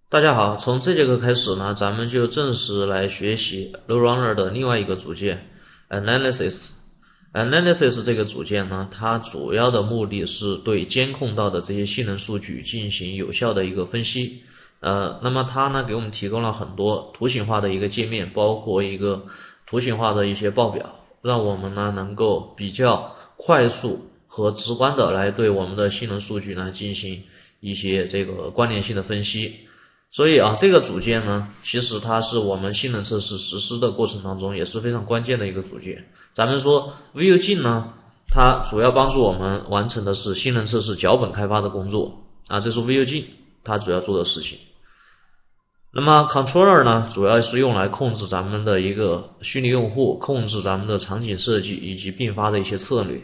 大家好，从这节课开始呢，咱们就正式来学习 Load Runner 的另外一个组件 Analysis。Analysis 这个组件呢，它主要的目的是对监控到的这些性能数据进行有效的一个分析。那么它呢给我们提供了很多图形化的一个界面，包括一个图形化的一些报表，让我们呢能够比较快速和直观的来对我们的性能数据呢进行一些这个关联性的分析。所以这个组件呢，其实它是我们性能测试实施的过程当中也是非常关键的一个组件。咱们说 View 镜呢，它主要帮助我们完成的是性能测试脚本开发的工作这是 View 镜它主要做的事情。那么 Controller 呢，主要是用来控制咱们的一个虚拟用户，控制咱们的场景设计以及并发的一些策略。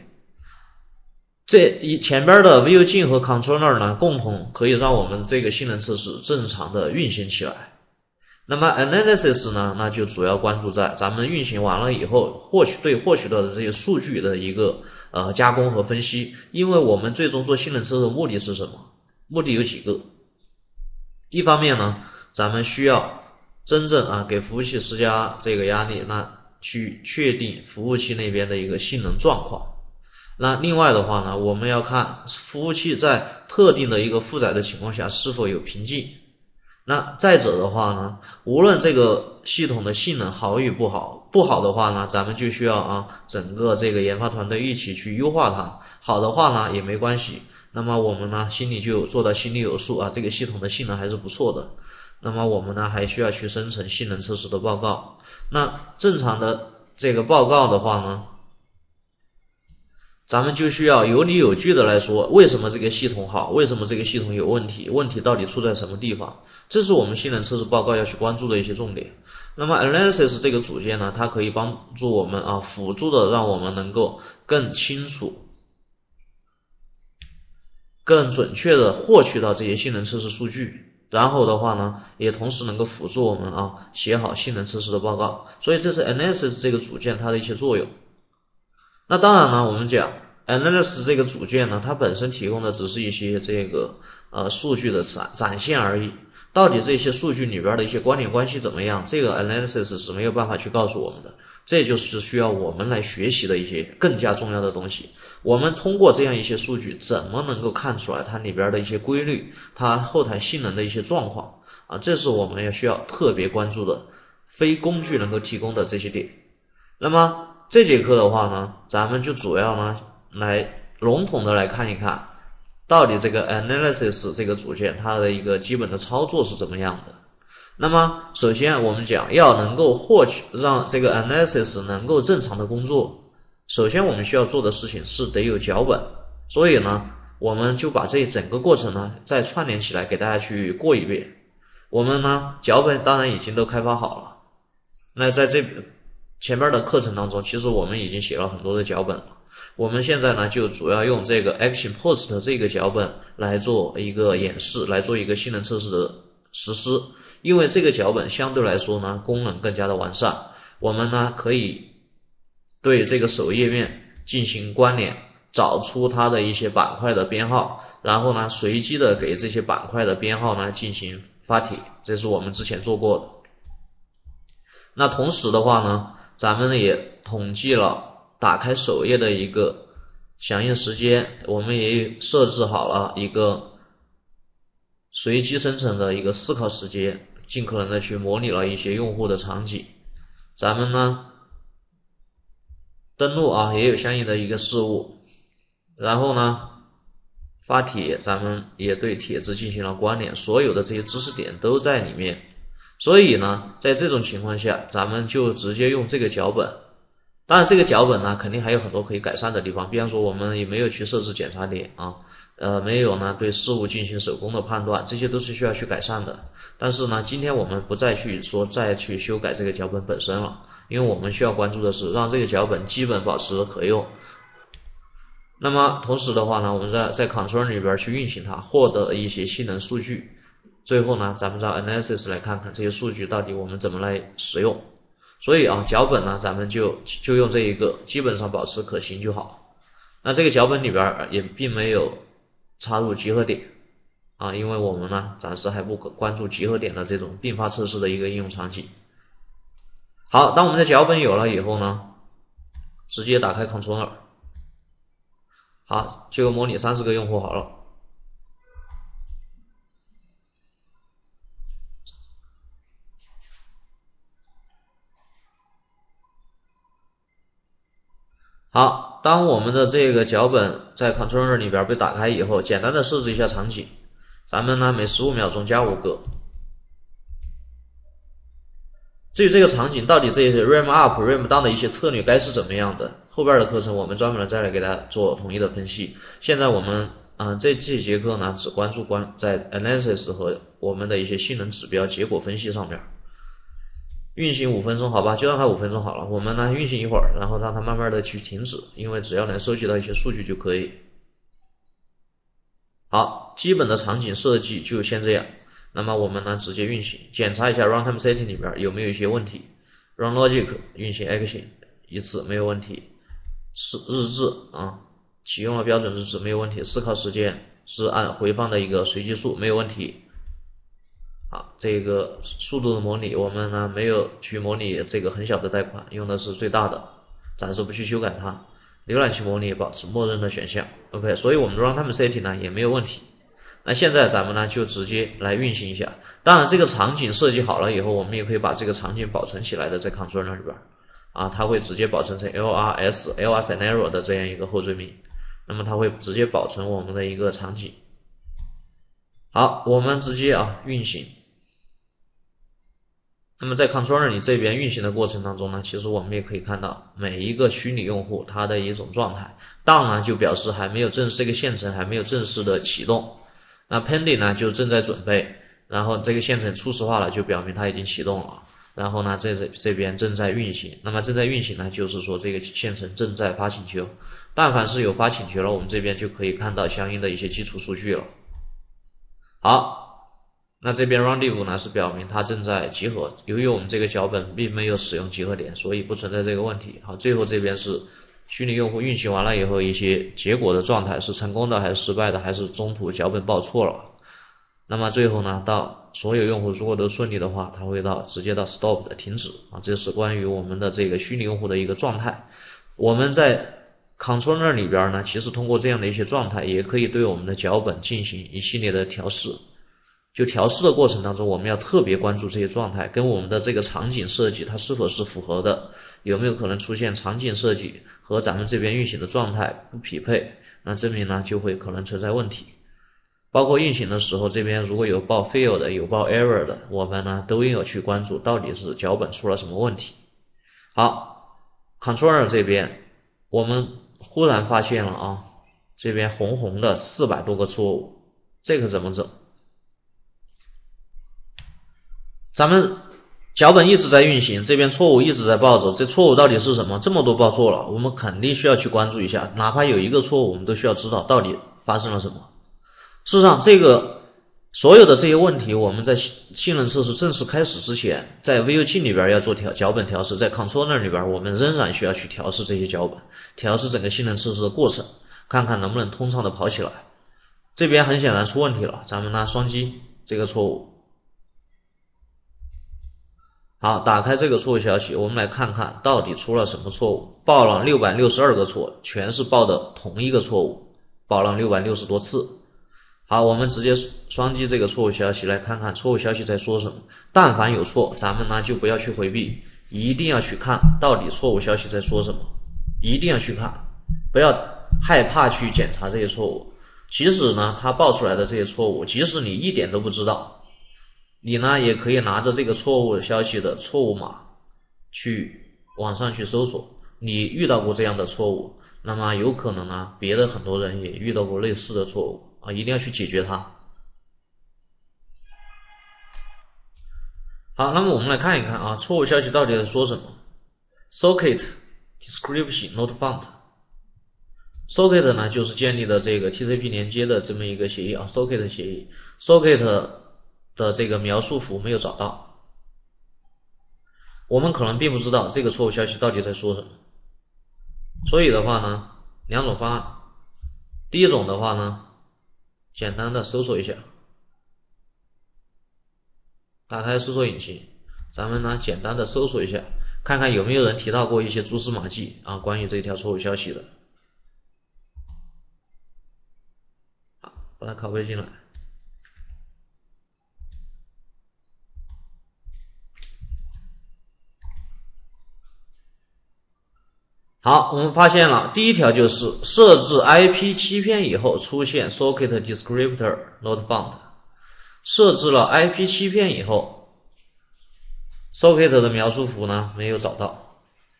前边的 View 镜和 Controller 呢，共同可以让我们这个性能测试正常的运行起来。那么 Analysis 呢，那就主要关注在咱们运行完了以后，获取到的这些数据的一个加工和分析。因为我们最终做性能测试的目的是什么？目的有几个。一方面呢，咱们需要真正给服务器施加这个压力，那去确定服务器那边的一个性能状况。那另外的话呢，我们要看服务器在特定的一个负载的情况下是否有瓶颈。那再者的话呢，无论这个系统的性能好与不好，不好的话呢，咱们就需要整个这个研发团队一起去优化它。好的话呢也没关系，那么我们呢心里有数这个系统的性能还是不错的。那么我们呢还需要去生成性能测试的报告。那正常的这个报告的话呢，咱们就需要有理有据的来说，为什么这个系统好，为什么这个系统有问题，问题到底出在什么地方，这是我们性能测试报告要去关注的一些重点。那么 Analysis 这个组件呢，它可以帮助我们辅助的让我们能够更清楚、更准确的获取到这些性能测试数据，然后的话呢，也同时能够辅助我们写好性能测试的报告。所以这是 Analysis 这个组件它的一些作用。那当然呢，我们讲 Analysis 这个组件呢，它本身提供的只是一些这个数据的展现而已。到底这些数据里边的一些关联关系怎么样，这个 Analysis 是没有办法去告诉我们的。这就是需要我们来学习的一些更加重要的东西。我们通过这样一些数据，怎么能够看出来它里边的一些规律，它后台性能的一些状况这是我们需要特别关注的非工具能够提供的这些点。那么这节课的话呢，咱们就主要呢来笼统的来看一看，到底这个 Analysis 这个组件它的一个基本的操作是怎么样的。那么首先我们讲要能够让这个 Analysis 能够正常的工作，首先我们需要做的事情是得有脚本。所以呢，我们就把这整个过程呢再串联起来给大家去过一遍。我们呢脚本当然已经都开发好了，那在前面的课程当中，其实我们已经写了很多的脚本了。我们现在呢就主要用这个 Action Post 这个脚本来做一个演示，来做一个性能测试的实施。因为这个脚本相对来说呢功能更加的完善，我们呢可以对这个首页面进行关联，找出它的一些板块的编号，然后呢随机的给这些板块的编号呢进行发帖，这是我们之前做过的。那同时的话呢，咱们也统计了打开首页的一个响应时间，我们也设置好了一个随机生成的一个思考时间，尽可能的去模拟了一些用户的场景。咱们呢登录也有相应的一个事务，然后呢发帖，咱们也对帖子进行了关联，所有的这些知识点都在里面。所以呢在这种情况下，咱们就直接用这个脚本。当然这个脚本呢肯定还有很多可以改善的地方，比方说我们也没有去设置检查点没有呢对事物进行手工的判断，这些都是需要去改善的。但是呢今天我们不再去修改这个脚本本身了，因为我们需要关注的是让这个脚本基本保持可用。那么同时的话呢，我们在 Control 里边去运行它，获得一些性能数据。最后呢咱们在 Analysis 来看看这些数据到底我们怎么来使用。所以脚本呢咱们就用这一个，基本上保持可行就好。那这个脚本里边也并没有插入集合点， 啊，因为我们呢暂时还不关注集合点的这种并发测试的一个应用场景。好，当我们的脚本有了以后呢，直接打开 Controller。好，就模拟30个用户好了。好，当我们的这个脚本在 Controller 里边被打开以后，简单的设置一下场景，咱们呢每15秒钟加5个。至于这个场景到底这些 RAM up、RAM down 的一些策略该是怎么样的，后边的课程我们专门再来给大家做统一的分析。现在我们这节课呢只关注在 Analysis 和我们的一些性能指标结果分析上面。运行5分钟，好吧，就让它5分钟好了。我们呢运行一会儿，然后让它慢慢的去停止，因为只要能收集到一些数据就可以。好，基本的场景设计就先这样。那么我们呢直接运行，检查一下 runtime setting 里边有没有一些问题。run logic 运行 action 一次没有问题，是日志启用了标准日志没有问题，思考时间是按回放的一个随机数没有问题。好，这个速度的模拟我们呢没有去模拟这个很小的带宽，用的是最大的，暂时不去修改它。浏览器模拟保持默认的选项 ，OK， 所以我们的 runtime setting 呢也没有问题。那现在咱们呢就直接来运行一下。当然，这个场景设计好了以后，我们也可以把这个场景保存起来的，在 Controller 里边它会直接保存成 LR scenario 的这样一个后缀名。那么它会直接保存我们的一个场景。好，我们直接运行。那么在 Controller 里这边运行的过程当中呢，其实我们也可以看到每一个虚拟用户它的一种状态。down 呢就表示还没有正式，这个线程还没有正式的启动。那 pending 呢就正在准备，然后这个线程初始化了，就表明它已经启动了。然后呢这边正在运行，那么正在运行呢就是说这个线程正在发请求。但凡是有发请求了，我们这边就可以看到相应的一些基础数据了。好，那这边 rundiv 呢是表明它正在集合，由于我们这个脚本并没有使用集合点，所以不存在这个问题。好，最后这边是虚拟用户运行完了以后，一些结果的状态是成功的还是失败的，还是中途脚本报错了。那么最后呢，到所有用户如果都顺利的话，它会直接到 stop 的停止这是关于我们的这个虚拟用户的一个状态。我们在 Controller 里边呢，其实通过这样的一些状态，也可以对我们的脚本进行一系列的调试。就调试的过程当中，我们要特别关注这些状态跟我们的这个场景设计它是否是符合的，有没有可能出现场景设计和咱们这边运行的状态不匹配，那证明呢就会可能存在问题。包括运行的时候，这边如果有报 fail 的，有报 error 的，我们呢都要去关注到底是脚本出了什么问题。好 ，Controller 这边我们忽然发现了这边红红的400多个错误，这个怎么整？咱们脚本一直在运行，这边错误一直在报着，这错误到底是什么？这么多报错了，我们肯定需要去关注一下，哪怕有一个错误，我们都需要知道到底发生了什么。事实上，这个所有的这些问题，我们在性能测试正式开始之前，在 VU 器里边要做脚本调试，在 Controller 里边我们仍然需要去调试这些脚本，调试整个性能测试的过程，看看能不能通畅的跑起来。这边很显然出问题了，咱们呢双击这个错误。好，打开这个错误消息，我们来看看到底出了什么错误。报了662个错，全是报的同一个错误，报了660多次。好，我们直接双击这个错误消息，来看看错误消息在说什么。但凡有错，咱们呢就不要去回避，一定要去看到底错误消息在说什么，一定要去看，不要害怕去检查这些错误。即使呢它报出来的这些错误，即使你一点都不知道，你呢也可以拿着这个错误消息的错误码去网上去搜索，你遇到过这样的错误，那么有可能呢别的很多人也遇到过类似的错误一定要去解决它。好，那么我们来看一看错误消息到底在说什么。 Socket description not found。 Socket 呢就是建立的这个 TCP 连接的这么一个协议Socket 协议。 Socket 的这个描述符没有找到，我们可能并不知道这个错误消息到底在说什么。所以的话呢，两种方案。第一种的话呢，简单的搜索一下打开搜索引擎，咱们呢简单的搜索一下，看看有没有人提到过一些蛛丝马迹啊，关于这条错误消息的。好，把它拷贝进来。好，我们发现了第一条就是设置 IP 欺骗以后出现 socket descriptor not found， 设置了 IP 欺骗以后 socket 的描述符呢没有找到。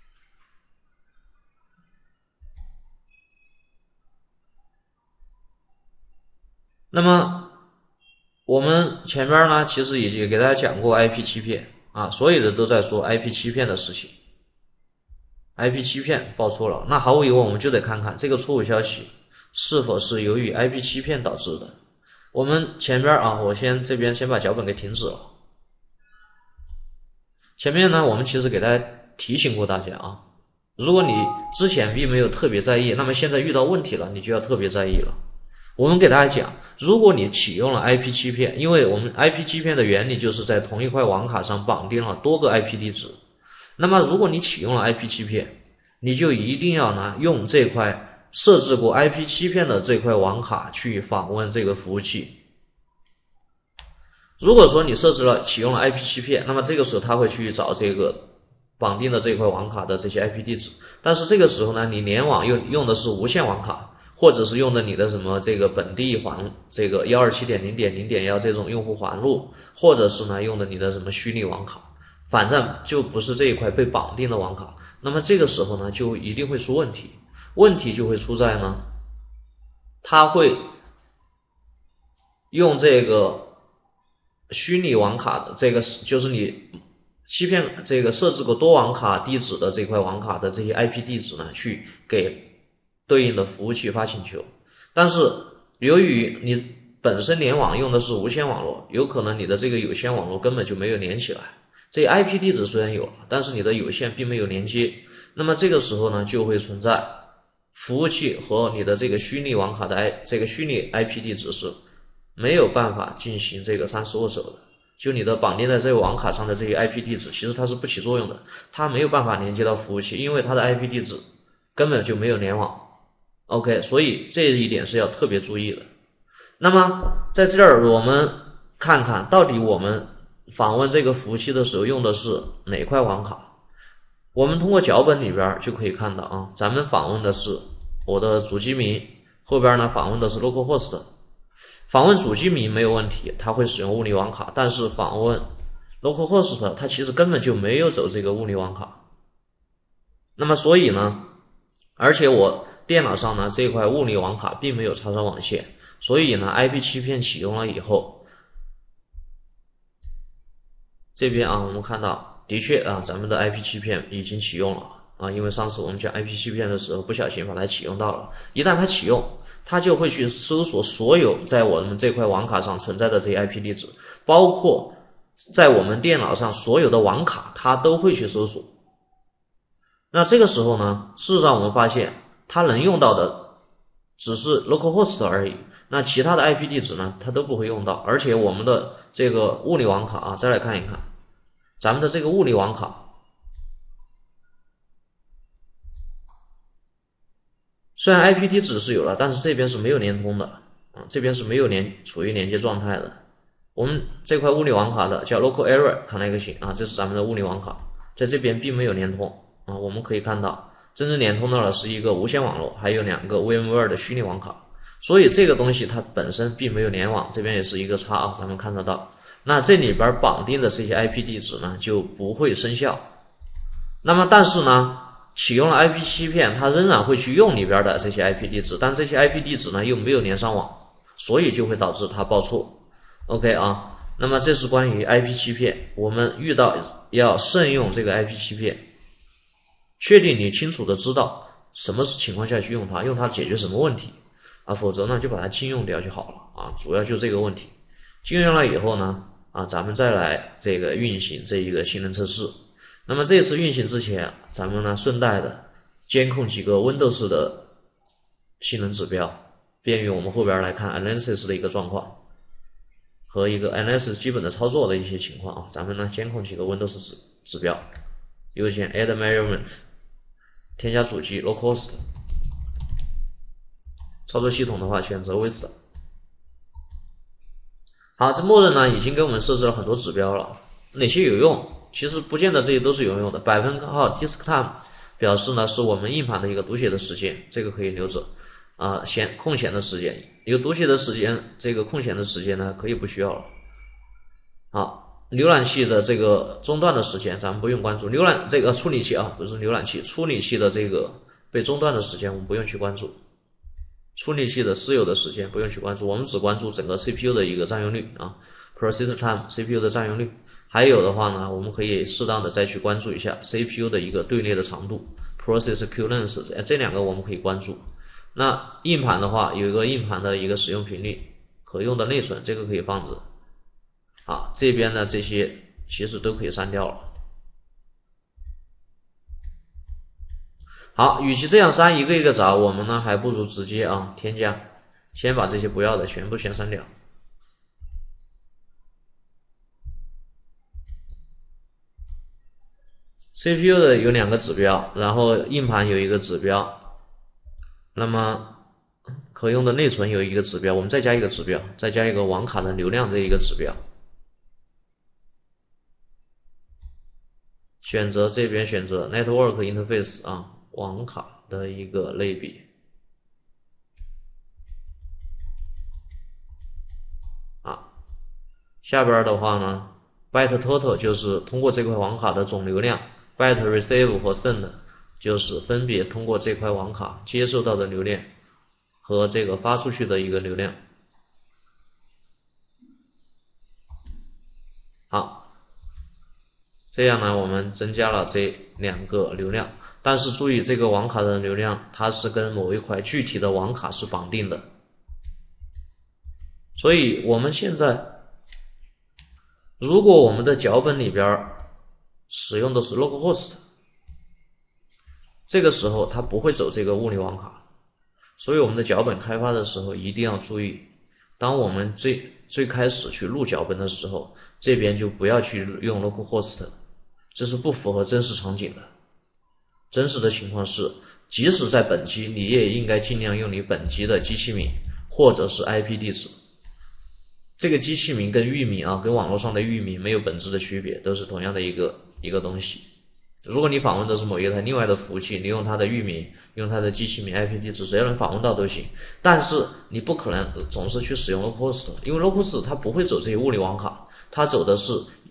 那么我们前面呢其实已经给大家讲过 IP 欺骗啊，所有人都在说 IP 欺骗的事情。IP 欺骗报错了，那毫无疑问我们就得看看这个错误消息是否是由于 IP 欺骗导致的。我们前边啊，我这边先把脚本给停止了。前面呢，我们其实给大家提醒过大家啊，如果你之前并没有特别在意，那么现在遇到问题了，你就要特别在意了。我们给大家讲，如果你启用了 IP 欺骗，因为我们 IP 欺骗的原理就是在同一块网卡上绑定了多个 IP 地址。那么如果你启用了 IP 欺骗，你就一定要呢用这块设置过 IP 欺骗的这块网卡去访问这个服务器。如果说你设置了启用了 IP 欺骗，那么这个时候它会去找这个绑定的这块网卡的这些 IP 地址，但是这个时候呢，你联网用的是无线网卡，或者是用的你的什么这个本地这个 127.0.0.1 这种用户环路，或者是呢用的你的什么虚拟网卡。反正就不是这一块被绑定的网卡，那么这个时候呢，就一定会出问题。问题就会出在呢，它会用这个虚拟网卡的这个，就是你欺骗这个设置过多网卡地址的这块网卡的这些 IP 地址呢，去给对应的服务器发请求。但是由于你本身联网用的是无线网络，有可能你的这个有线网络根本就没有连起来。这 IP 地址虽然有了，但是你的有线并没有连接，那么这个时候呢，就会存在服务器和你的这个虚拟网卡的这个虚拟 IP 地址是没有办法进行这个三十握手的。就你的绑定在这个网卡上的这些 IP 地址，其实它是不起作用的，它没有办法连接到服务器，因为它的 IP 地址根本就没有联网。OK， 所以这一点是要特别注意的。那么在这儿我们看看到底我们访问这个服务器的时候用的是哪块网卡。我们通过脚本里边就可以看到啊，咱们访问的是我的主机名，后边呢访问的是 localhost。访问主机名没有问题，它会使用物理网卡，但是访问 localhost 它其实根本就没有走这个物理网卡。那么所以呢，而且我电脑上呢这块物理网卡并没有插上网线，所以呢 IP 欺骗启用了以后，这边啊，我们看到的确啊，咱们的 IP 欺骗已经启用了啊，因为上次我们讲 IP 欺骗的时候不小心把它启用到了。一旦它启用，它就会去搜索所有在我们这块网卡上存在的这些 IP 地址，包括在我们电脑上所有的网卡，它都会去搜索。那这个时候呢，事实上我们发现它能用到的只是 localhost 而已，那其他的 IP 地址呢，它都不会用到。而且我们的这个物理网卡啊，再来看一看咱们的这个物理网卡，虽然 IP 地址是有了，但是这边是没有连通的啊，这边是没有处于连接状态的。我们这块物理网卡的叫 local area connection 啊，这是咱们的物理网卡，在这边并没有连通啊。我们可以看到，真正连通到的是一个无线网络，还有2个 VMware 的虚拟网卡。所以这个东西它本身并没有联网，这边也是一个叉啊，咱们看得到。那这里边绑定的这些 IP 地址呢就不会生效。那么但是呢，启用了 IP 欺骗，它仍然会去用里边的这些 IP 地址，但这些 IP 地址呢又没有连上网，所以就会导致它报错。OK 啊，那么这是关于 IP 欺骗，我们遇到要慎用这个 IP 欺骗，确定你清楚的知道什么情况下去用它，用它解决什么问题啊，否则呢就把它禁用掉就好了啊，主要就这个问题。禁用了以后呢啊，咱们再来这个运行这一个性能测试。那么这次运行之前，咱们呢顺带的监控几个 Windows 的性能指标，便于我们后边来看 Analysis 的一个状况。 和一个 NS 基本的操作的一些情况啊。咱们呢监控几个 Windows 指标，右键 Add Measurement， 添加主机 Localhost， 操作系统的话选择 Vista。好，这默认呢已经给我们设置了很多指标了，哪些有用？其实不见得这些都是有用的。号 Disk Time 表示呢是我们硬盘的一个读写的时间，这个可以留着啊。空闲的时间，有读写的时间，这个空闲的时间呢可以不需要了。好，浏览器的这个中断的时间咱们不用关注，这个处理器啊，不是浏览器，处理器的这个被中断的时间我们不用去关注。处理器的私有的时间不用去关注，我们只关注整个 CPU 的一个占用率啊 ，processor time CPU 的占用率。还有的话呢，我们可以适当的再去关注一下 CPU 的一个队列的长度 ，processor queue length， 这两个我们可以关注。那硬盘的话，有一个硬盘的一个使用频率，可用的内存，这个可以放置。好，这边呢这些其实都可以删掉了。好，与其这样删一个一个找，我们呢还不如直接添加，先把这些不要的全部先删掉。CPU 的有2个指标，然后硬盘有1个指标，那么可用的内存有1个指标，我们再加1个指标，再加一个网卡的流量这一个指标。选择这边选择 Network Interface 网卡的一个类比。下边的话呢 ，Byte Total 就是通过这块网卡的总流量 ，Byte Receive 和 Send 就是分别通过这块网卡接受到的流量和这个发出去的一个流量。好，这样呢，我们增加了这2个流量，但是注意这个网卡的流量它是跟某一块具体的网卡是绑定的，所以我们现在。如果我们的脚本里边使用的是 localhost， 这个时候它不会走这个物理网卡，所以我们的脚本开发的时候一定要注意，当我们最开始去录脚本的时候，这边就不要去用 localhost， 这是不符合真实场景的。真实的情况是，即使在本机，你也应该尽量用你本机的机器名或者是 IP 地址。这个机器名跟域名跟网络上的域名没有本质的区别，都是同样的一个东西。如果你访问的是某一台另外的服务器，你用它的域名，用它的机器名 IP 地址，只要能访问到都行。但是你不可能总是去使用 localhost， 因为 localhost 它不会走这些物理网卡，它走的是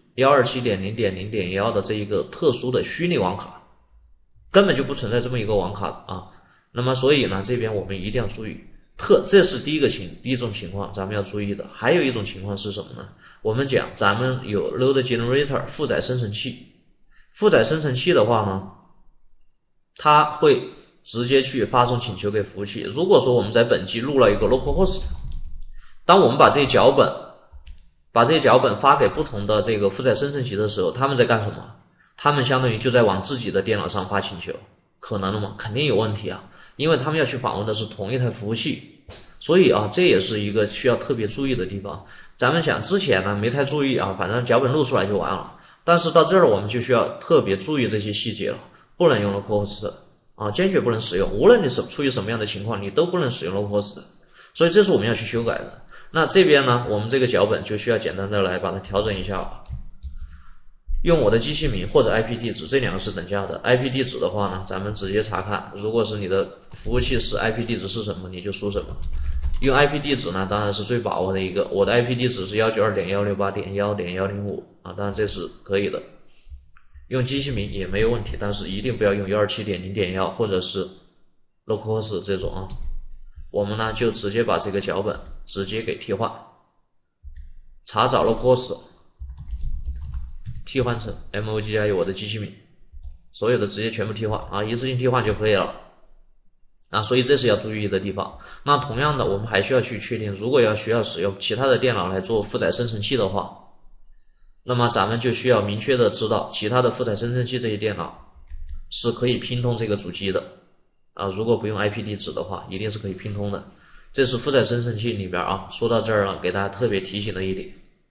127.0.0.1 的这一个特殊的虚拟网卡，根本就不存在这么一个网卡那么所以呢，这边我们一定要注意。这是第一种情况咱们要注意的。还有一种情况是什么呢？我们讲咱们有 load generator 负载生成器，负载生成器的话呢，它会直接去发送请求给服务器。如果说我们在本机录了一个 localhost， 当我们把这些脚本发给不同的这个负载生成器的时候，他们在干什么？他们相当于就在往自己的电脑上发请求，可能了吗？肯定有问题因为他们要去访问的是同一台服务器。所以这也是一个需要特别注意的地方。咱们想之前呢没太注意反正脚本录出来就完了。但是到这儿我们就需要特别注意这些细节了，不能用 localhost坚决不能使用，无论你是出于什么样的情况，你都不能使用 localhost。所以这是我们要去修改的。那这边呢，我们这个脚本就需要简单的来把它调整一下了。用我的机器名或者 IP 地址，这2个是等价的。IP 地址的话呢，咱们直接查看，如果是你的服务器是 IP 地址是什么，你就输什么。用 IP 地址呢，当然是最把握的一个。我的 IP 地址是 192.168.1.105 当然这是可以的。用机器名也没有问题，但是一定不要用 127.0.1 或者是 localhost 这种我们呢就直接把这个脚本直接给替换，查找 localhost。替换成 MOGI 我的机器名，所有的直接全部替换一次性替换就可以了所以这是要注意的地方。那同样的，我们还需要去确定，如果需要使用其他的电脑来做负载生成器的话，那么咱们就需要明确的知道其他的负载生成器这些电脑是可以拼通这个主机的如果不用 IP 地址的话，一定是可以拼通的。这是负载生成器里边说到这儿了，给大家特别提醒的一点。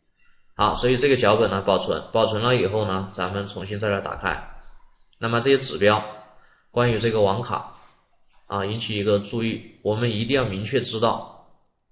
好，所以这个脚本呢保存了以后呢，咱们重新再来打开。那么这些指标，关于这个网卡啊，引起一个注意，我们一定要明确知道，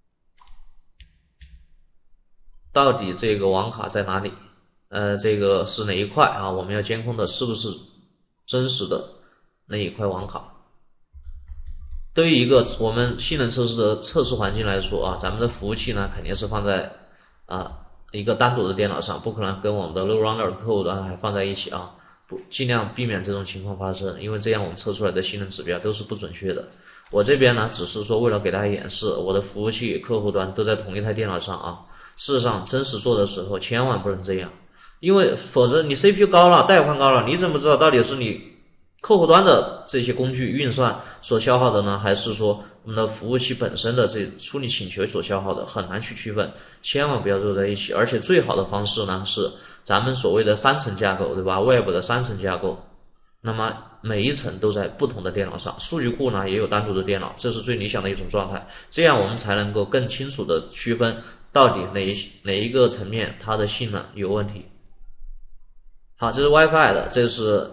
到底这个网卡在哪里，这个是哪一块啊？我们要监控的是不是真实的那一块网卡？对于一个我们性能测试的测试环境来说啊，咱们的服务器呢肯定是放在一个单独的电脑上，不可能跟我们的 load runner 客户端还放在一起啊，尽量避免这种情况发生，因为这样我们测出来的性能指标都是不准确的。我这边呢只是说为了给大家演示，我的服务器客户端都在同一台电脑上啊。事实上真实做的时候千万不能这样，因为否则你 CPU 高了，带宽高了，你怎么知道到底是你客户端的这些工具运算所消耗的呢，还是说我们的服务器本身的这处理请求所消耗的，很难去区分，千万不要揉在一起。而且最好的方式呢是咱们所谓的3层架构，对吧 ？Web 的3层架构，那么每一层都在不同的电脑上，数据库呢也有单独的电脑，这是最理想的一种状态。这样我们才能够更清楚的区分到底哪一个层面它的性能有问题。好，这是 WiFi 的，这是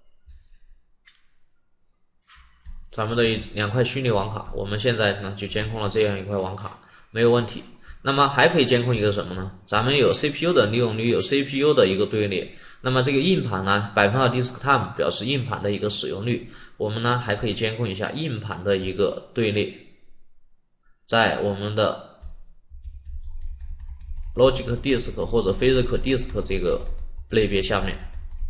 咱们的2块虚拟网卡，我们现在呢就监控了这样一块网卡，没有问题。那么还可以监控一个什么呢？咱们有 CPU 的利用率，有 CPU 的一个队列。那么这个硬盘呢，2% disk time 表示硬盘的一个使用率。我们呢还可以监控一下硬盘的一个队列，在我们的 Logic Disk 或者 Physical Disk 这个类别下面。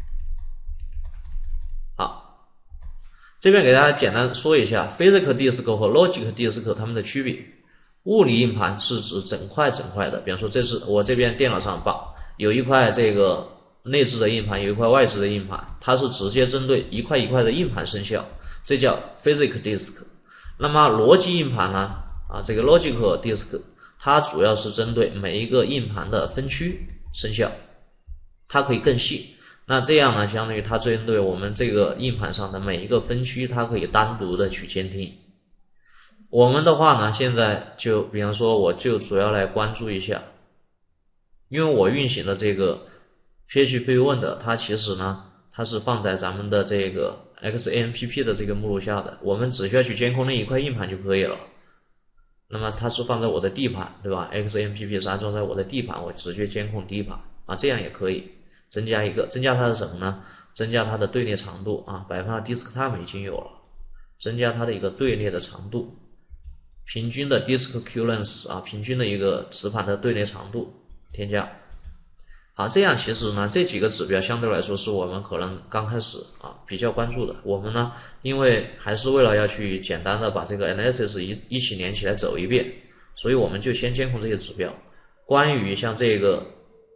好，这边给大家简单说一下 Physical Disk 和 Logic Disk 它们的区别。物理硬盘是指整块的，比方说这是我这边电脑上有一块这个内置的硬盘，有一块外置的硬盘，它是直接针对一块一块的硬盘生效，这叫 Physical Disk。那么逻辑硬盘呢？这个 Logical Disk 它主要是针对每一个硬盘的分区生效，它可以更细。那这样呢，相当于它针对我们这个硬盘上的每一个分区，它可以单独的去监听。我们的话呢，现在就比方说，我就主要来关注一下，因为我运行的这个 PHP 的，它其实呢，它是放在咱们的这个 XAMPP 的这个目录下的，我们只需要去监控那一块硬盘就可以了。那么它是放在我的地盘，对吧 ？XAMPP 是安装在我的地盘，我直接监控地盘这样也可以增加它的什么呢？增加它的队列长度2% disk time 已经有了，增加它的一个队列的长度。平均的 disk queue length 平均的一个磁盘的队列长度添加。好，这样其实呢，这几个指标相对来说是我们可能刚开始比较关注的。我们呢，因为还是为了要去简单的把这个 analysis 一起连起来走一遍，所以我们就先监控这些指标。关于像这个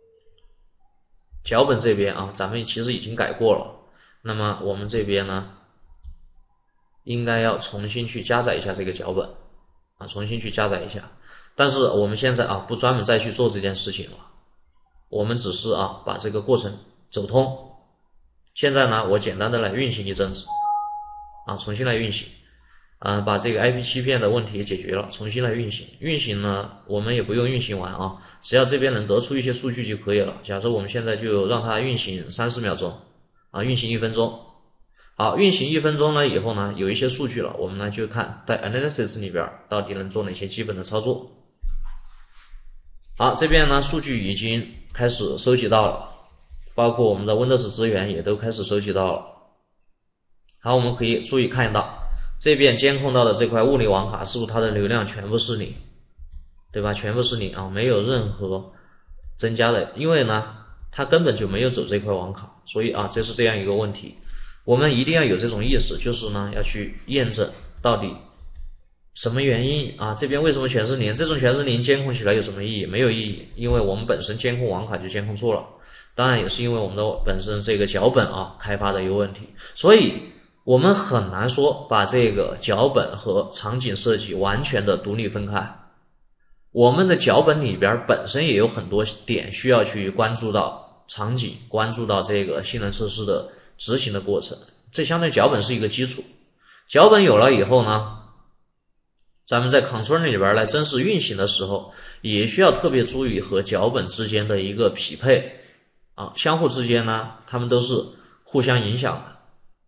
脚本这边咱们其实已经改过了，那么我们这边呢，应该要重新去加载一下这个脚本。重新去加载一下，但是我们现在不专门再去做这件事情了，我们只是把这个过程走通。现在呢，我简单的来运行一阵子，重新来运行，把这个 IP 欺骗的问题解决了，重新来运行。运行呢，我们也不用运行完只要这边能得出一些数据就可以了。假设我们现在就让它运行30秒钟，运行1分钟。好，运行1分钟了以后呢，有一些数据了，我们呢就看在 Analysis 里边到底能做哪些基本的操作。好，这边呢数据已经开始收集到了，包括我们的 Windows 资源也都开始收集到了。好，我们可以注意看到这边监控到的这块物理网卡是不是它的流量全部是0，对吧？全部是0没有任何增加的，因为呢它根本就没有走这块网卡，所以这是这样一个问题。我们一定要有这种意识，就是呢要去验证到底什么原因这边为什么全是0，这种全是0监控起来有什么意义？没有意义，因为我们本身监控网卡就监控错了，当然也是因为我们的本身这个脚本开发的有问题，所以我们很难说把这个脚本和场景设计完全的独立分开。我们的脚本里边本身也有很多点需要去关注到场景，关注到这个性能测试的执行的过程，这相对脚本是一个基础。脚本有了以后呢， 咱们在 controller 里边来正式运行的时候，也需要特别注意和脚本之间的一个匹配啊，相互之间呢，它们都是互相影响的。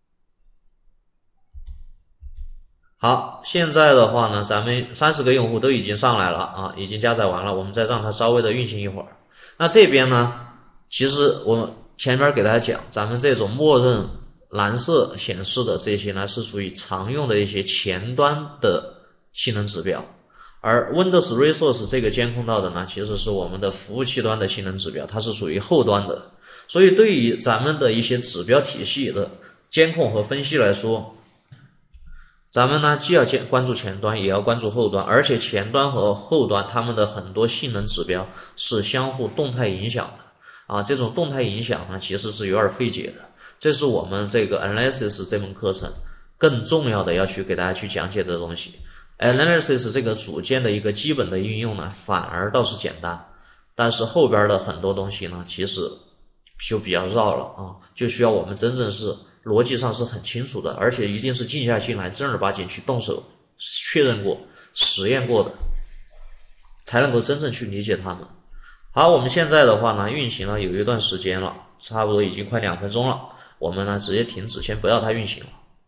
好，现在的话呢，咱们30个用户都已经上来了啊，已经加载完了，我们再让它稍微的运行一会儿。那这边呢，其实我前面给大家讲，咱们这种默认蓝色显示的这些呢，是属于常用的一些前端的性能指标，而 Windows Resource 这个监控到的呢，其实是我们的服务器端的性能指标，它是属于后端的。所以对于咱们的一些指标体系的监控和分析来说，咱们呢既要关注前端，也要关注后端，而且前端和后端它们的很多性能指标是相互动态影响的啊，这种动态影响呢，其实是有点费解的。这是我们这个 Analysis 这门课程更重要的要去给大家去讲解的东西。Analysis 这个组件的一个基本的应用呢，反而倒是简单，但是后边的很多东西呢，其实就比较绕了啊，就需要我们真正是逻辑上是很清楚的，而且一定是静下心来正儿八经去动手确认过、实验过的，才能够真正去理解它们。好，我们现在的话呢，运行了有一段时间了，差不多已经快2分钟了，我们呢直接停止，先不要它运行了。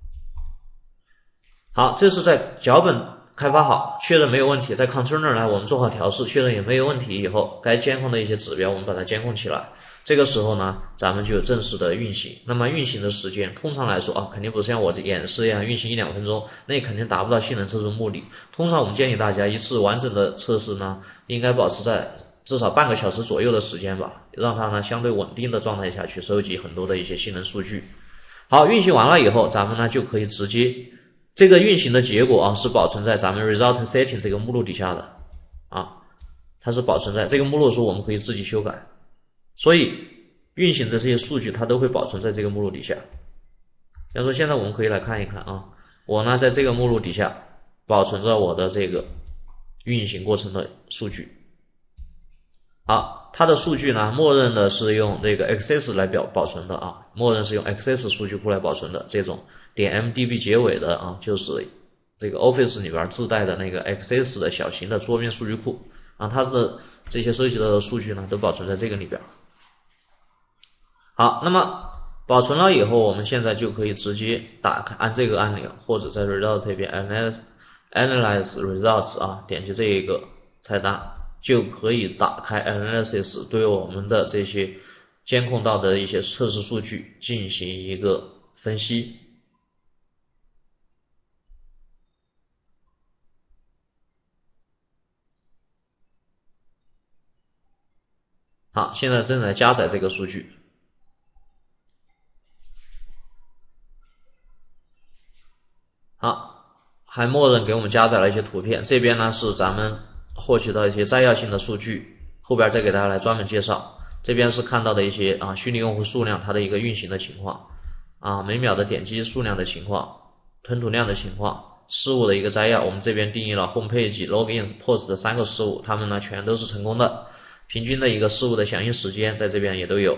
好，这是在脚本开发好，确认没有问题，在 controller 呢我们做好调试，确认也没有问题以后，该监控的一些指标我们把它监控起来。这个时候呢，咱们就正式的运行。那么运行的时间，通常来说啊，肯定不是像我这演示一样运行1-2分钟，那肯定达不到性能测试目的。通常我们建议大家一次完整的测试呢，应该保持在至少半个小时左右的时间吧，让它呢相对稳定的状态下去收集很多的一些性能数据。好，运行完了以后，咱们呢就可以直接这个运行的结果啊，是保存在咱们 Result Setting 这个目录底下的啊，它是保存在这个目录的时候，我们可以自己修改。所以运行的这些数据它都会保存在这个目录底下。比方说现在我们可以来看一看啊，我呢在这个目录底下保存着我的这个运行过程的数据。好，它的数据呢默认的是用这个 Access 来保存的啊，默认是用 Access 数据库来保存的，这种.mdb 结尾的啊，就是这个 Office 里边自带的那个 Access 的小型的桌面数据库啊，它的这些收集到的数据呢都保存在这个里边。好，那么保存了以后，我们现在就可以直接打开按这个按钮，或者在 Result 这边 Analyze Results 啊，点击这一个菜单，就可以打开 Analysis 对我们的这些监控到的一些测试数据进行一个分析。好，现在正在加载这个数据。好，还默认给我们加载了一些图片，这边呢是咱们获取到一些摘要性的数据，后边再给大家来专门介绍。这边是看到的一些虚拟用户数量，它的一个运行的情况每秒的点击数量的情况，吞吐量的情况，事务的一个摘要。我们这边定义了 Homepage、Login、Post 的3个事务，它们呢全都是成功的，平均的一个事务的响应时间在这边也都有。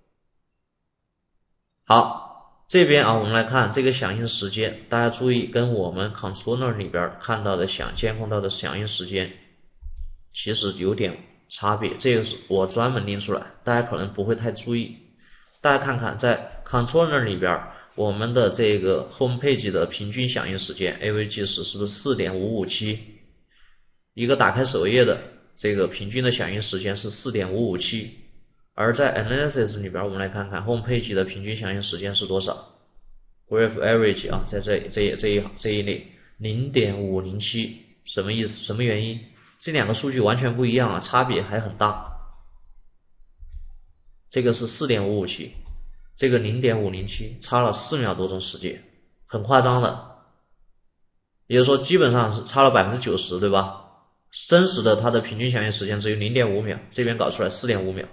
好。这边我们来看这个响应时间，大家注意跟我们 controller 里边看到的监控到的响应时间其实有点差别，这个是我专门拎出来，大家可能不会太注意。大家看看在 controller 里边我们的这个 homepage 的平均响应时间 AVG 是不是 4.557， 一个打开首页的这个平均的响应时间是 4.557，而在 Analysis 里边，我们来看看 Homepage 的平均响应时间是多少 ？Graph Average 在这一列 0.507， 什么意思？什么原因？这两个数据完全不一样差别还很大。这个是 4.557， 这个 0.507， 差了4秒多钟时间，很夸张的。也就是说，基本上是差了 90%， 对吧？真实的它的平均响应时间只有 0.5秒，这边搞出来 4.5秒。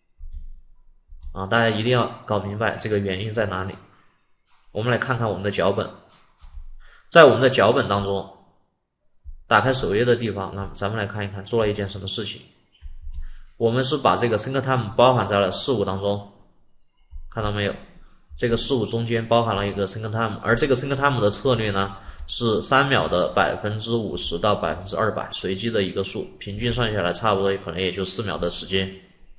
大家一定要搞明白这个原因在哪里。我们来看看我们的脚本，在我们的脚本当中，打开首页的地方，那咱们来看一看做了一件什么事情。我们是把这个 sync time 包含在了事务当中，看到没有？这个事务中间包含了一个 sync time， 而这个 sync time 的策略呢， 是3秒的50%到200%，随机的一个数，平均算下来差不多可能也就4秒的时间。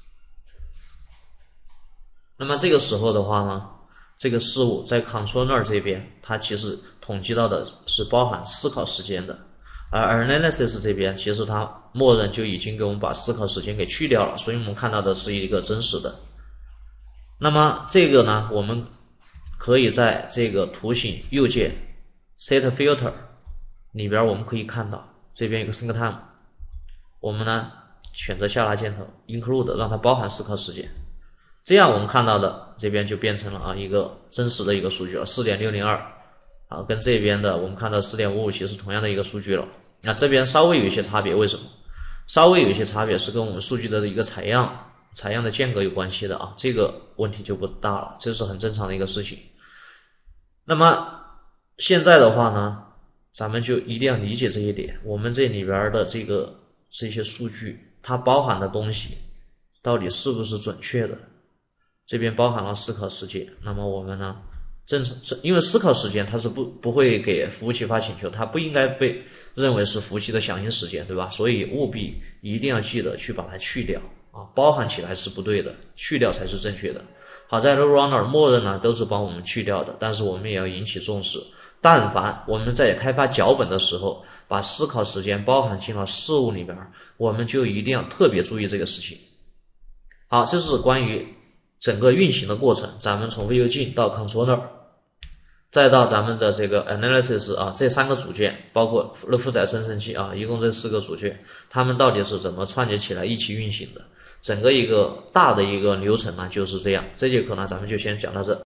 那么这个时候的话呢，这个事物在 controller 这边，它其实统计到的是包含思考时间的，而 analysis 这边其实它默认就已经给我们把思考时间给去掉了，所以我们看到的是一个真实的。那么这个呢，我们可以在这个图形右键 set filter 里边，我们可以看到这边有个 think time， 我们呢选择下拉箭头 include， 让它包含思考时间。这样我们看到的这边就变成了一个真实的一个数据了 4.602 跟这边的我们看到 4.55 其实同样的一个数据了。那这边稍微有一些差别，为什么？稍微有一些差别是跟我们数据的一个采样的间隔有关系的这个问题就不大了，这是很正常的一个事情。那么现在的话呢，咱们就一定要理解这一点，我们这里边的这些数据它包含的东西到底是不是准确的。这边包含了思考时间，那么我们呢，因为思考时间它是不会给服务器发请求，它不应该被认为是服务器的响应时间，对吧？所以务必一定要记得去把它去掉包含起来是不对的，去掉才是正确的。好在 Load Runner 默认呢都是帮我们去掉的，但是我们也要引起重视。但凡我们在开发脚本的时候，把思考时间包含进了事物里边，我们就一定要特别注意这个事情。好，这是关于整个运行的过程，咱们从 View 进到 Controller， 再到咱们的这个 Analysis 这3个组件，包括负载生成器一共这4个组件，它们到底是怎么串接起来一起运行的？整个一个大的一个流程呢就是这样。这节课呢咱们就先讲到这。